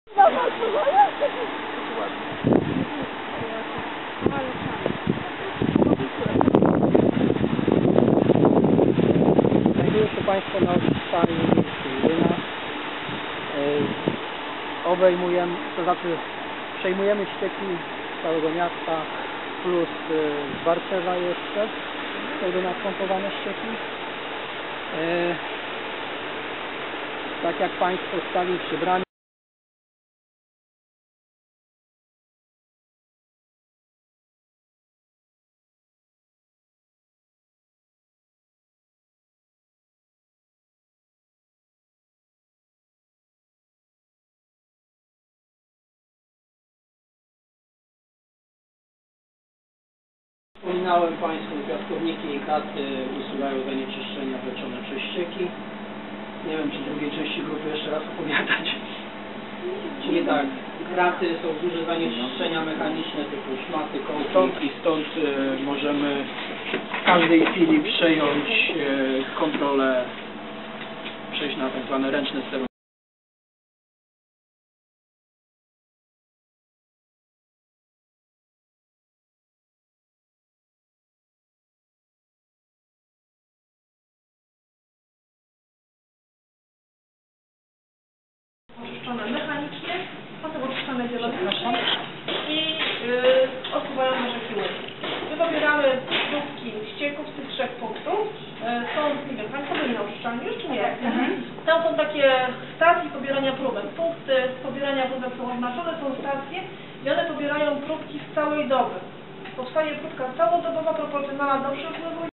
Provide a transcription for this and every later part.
Znajduje się Państwo na starej Łyna. Obejmujemy, to znaczy przejmujemy ścieki z całego miasta plus z Warszawa jeszcze. Są do nas pompowane ścieki. Tak jak Państwo stali przy bramie. Wspominałem Państwu, piaskowniki i kraty usuwają zanieczyszczenia wleczone przez ścieki. Nie wiem, czy w drugiej części grupy jeszcze raz opowiadać. Czyli tak, kraty są duże zanieczyszczenia mechaniczne typu szmaty, kołki. Stąd możemy w każdej chwili przejąć kontrolę, przejść na tak zwane ręczne sterowanie. Oczyszczone mechanicznie, potem oczyszczone biologicznie i odpływają na rzeki Łyny. My pobieramy próbki ścieków z tych 3 punktów. Są, nie wiem, Państwo byli na oczyszczalni już czy nie? Tam są takie stacje pobierania próbek. Punkty pobierania próbek są oznaczone, są stacje i one pobierają próbki z całej doby. Powstaje próbka całodobowa proporcjonalna do przepływu.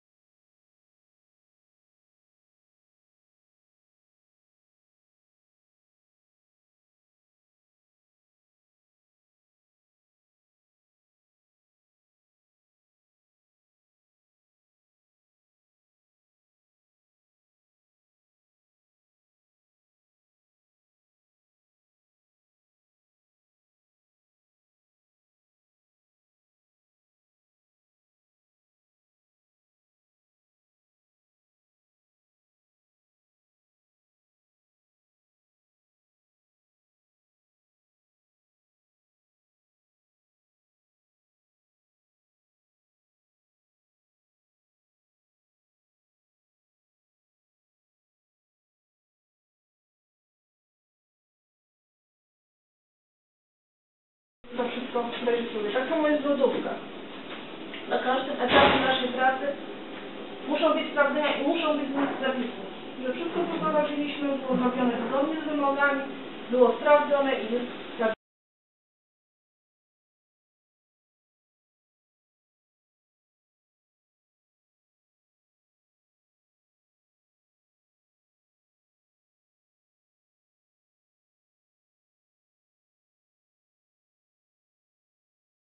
To wszystko rejestruje. Tak samo jest lodówka. Na każdym etapie naszej pracy muszą być sprawdzenia i muszą być zapisy. Że wszystko, co prowadziliśmy, było zrobione zgodnie z wymogami, było sprawdzone i jest